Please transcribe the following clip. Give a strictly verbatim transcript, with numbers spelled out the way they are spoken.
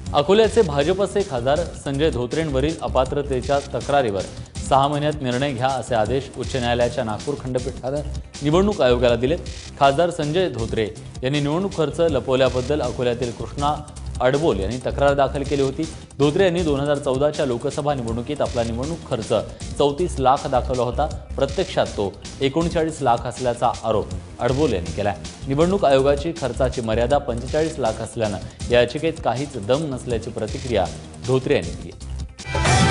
अकोल्याचे भाजपचे खासदार संजय धोत्रेंवरील अपात्रतेच्या तक्रारीवर सहा महिन्यात निर्णय घ्या असे आदेश उच्च न्यायालयाच्या नागपूर खंडपीठाने निवडणूक आयोगाला दिलेत। खासदार संजय धोत्रे यांनी निवडणूक खर्च लपवल्याबद्दल अकोल्यातील कृष्णा अडबोल यांनी तक्रार दाखल केली होती। धोत्रे यांनी दोन हजार चौदाच्या लोकसभा निवडणुकीत आपला निवडणूक खर्च चौतीस लाख दाखवला होता। प्रत्यक्षात तो एकोणचाळीस लाख असल्याचा आरोप अडबोल यांनी केला। निवडणूक आयोगाची खर्चाची मर्यादा पंचेचाळीस लाख असल्याने या याचिकेत काहीच दम नसल्याची प्रतिक्रिया धोत्रे यांनी दिली।